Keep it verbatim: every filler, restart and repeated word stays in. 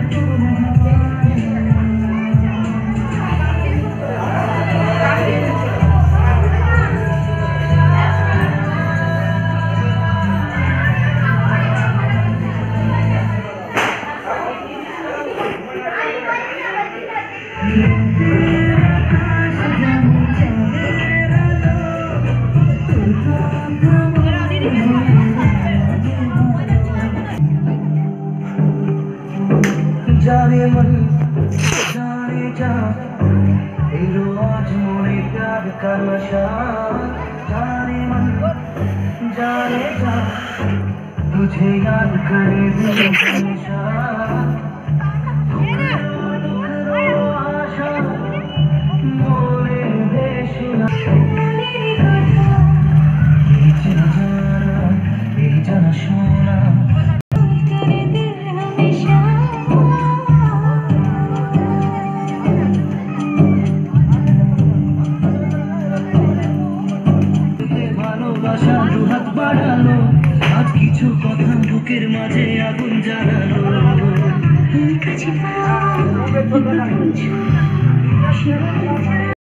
जाने मन जाने जा तेरो आज मोरे प्यार का नशा जाने मन जाने जा तुझे याद करे दिल हमेशा आशा मोरे बेशुरा ये जाना ये जाना सोना হাত বাড়ালো আজ কিছু কথা বুকের মাঝে আগুন জ্বালালো।